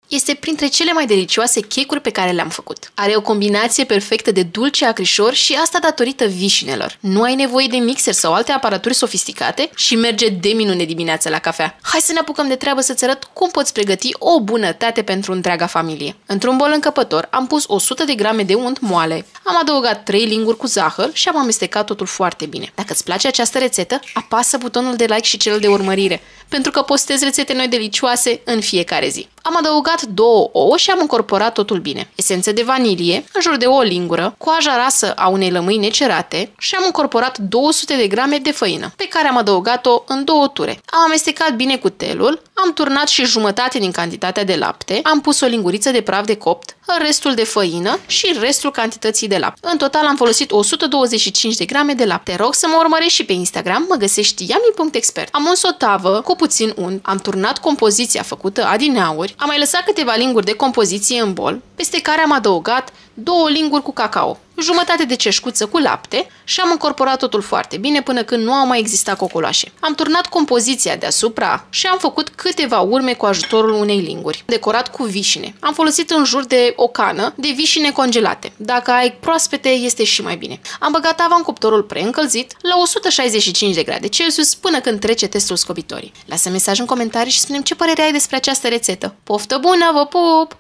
Este printre cele mai delicioase cake-uri pe care le-am făcut. Are o combinație perfectă de dulce acrișor și asta datorită vișinelor. Nu ai nevoie de mixer sau alte aparaturi sofisticate și merge de minune dimineața la cafea. Hai să ne apucăm de treabă să-ți arăt cum poți pregăti o bunătate pentru întreaga familie. Într-un bol încăpător am pus 100 de grame de unt moale, am adăugat 3 linguri cu zahăr și am amestecat totul foarte bine. Dacă îți place această rețetă, apasă butonul de like și cel de urmărire, pentru că postez rețete noi delicioase în fiecare zi. Am adăugat 2 ouă și am încorporat totul bine. Esență de vanilie, în jur de o lingură, coaja rasă a unei lămâi necerate și am încorporat 200 de grame de făină, pe care am adăugat-o în 2 ture. Am amestecat bine cu telul, am turnat și jumătate din cantitatea de lapte, am pus o linguriță de praf de copt, restul de făină și restul cantității de lapte. În total am folosit 125 de grame de lapte. Te rog să mă urmărești și pe Instagram, mă găsești yummy.expert. Am uns o tavă cu puțin unt, am turnat compoziția făcută adineauri, am mai lăsat câteva linguri de compoziție în bol, peste care am adăugat 2 linguri cu cacao, jumătate de ceșcuță cu lapte și am încorporat totul foarte bine până când nu au mai existat cocoloașe. Am turnat compoziția deasupra și am făcut câteva urme cu ajutorul unei linguri. Decorat cu vișine. Am folosit în jur de o cană de vișine congelate. Dacă ai proaspete, este și mai bine. Am băgat tava în cuptorul preîncălzit la 165 de grade Celsius până când trece testul scobitorii. Lasă mesaj în comentarii și spune-mi ce părere ai despre această rețetă. Poftă bună, vă pup!